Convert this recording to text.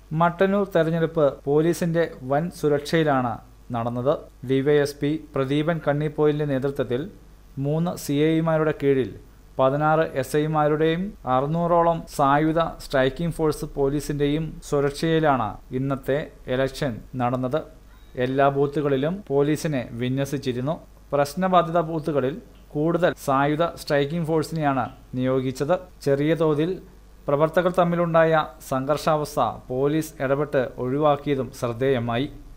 മട്ടന്നൂർ തെരഞ്ഞെടുപ്പ് പോലീസിന്റെ വൻ സുരക്ഷയിലാണ് നടന്നത്. ഡിവൈഎസ്പി പ്രദീപൻ കണ്ണിപ്പോയിലിന്റെ നേതൃത്വത്തിൽ 3 CIമാരുടെ കീഴിൽ 16 SIമാരുടെയും 600ഓളം സായുധ സ്ട്രൈക്കിംഗ് ഫോഴ്സ് പോലീസിന്റെയും സുരക്ഷയിലാണ് ഇന്നത്തെ ഇലക്ഷൻ നടന്നത്. എല്ലാ ബൂത്തുകളിലും പോലീസിനെ വിന്യസിച്ചിരുന്നു. പ്രശ്നബാധിത ബൂത്തുകളിൽ കൂടുതൽ സായുധ സ്ട്രൈക്കിംഗ് ഫോഴ്സിനെയാണ് നിയോഗിച്ചത്. ചെറിയ തോതിൽ പ്രവർത്തകർ തമ്മിലുണ്ടായ സംഘർഷാവസ്ഥ പോലീസ് ഇടപെട്ട് ഒഴിവാക്കിയതും ശ്രദ്ധേയമായി.